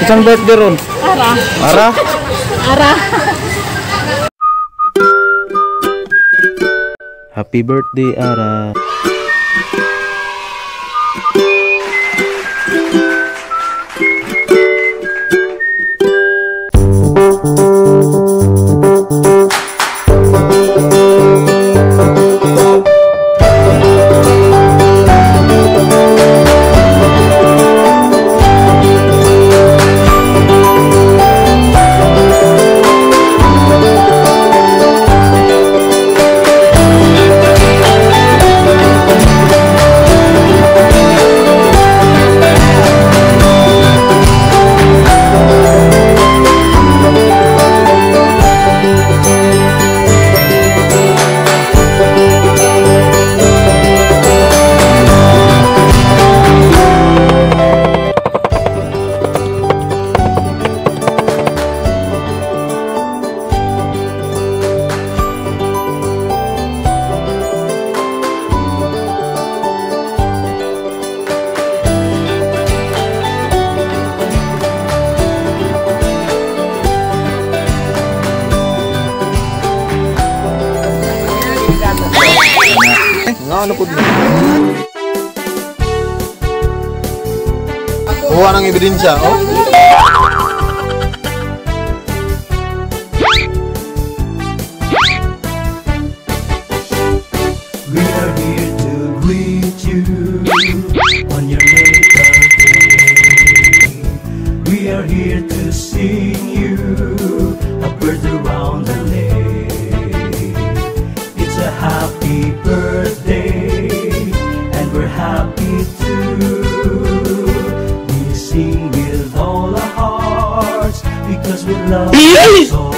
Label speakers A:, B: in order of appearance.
A: Isang birthday ron.
B: Ara.
A: Ara?
B: Ara.
A: Happy birthday, Ara.
C: Napud. Kuha ng ebidensya, oh.
D: We are here to greet you on your natal day. We are here to sing you a birthday around the lake. It's a happy birthday, and we're happy too. We sing with all our hearts because we love you so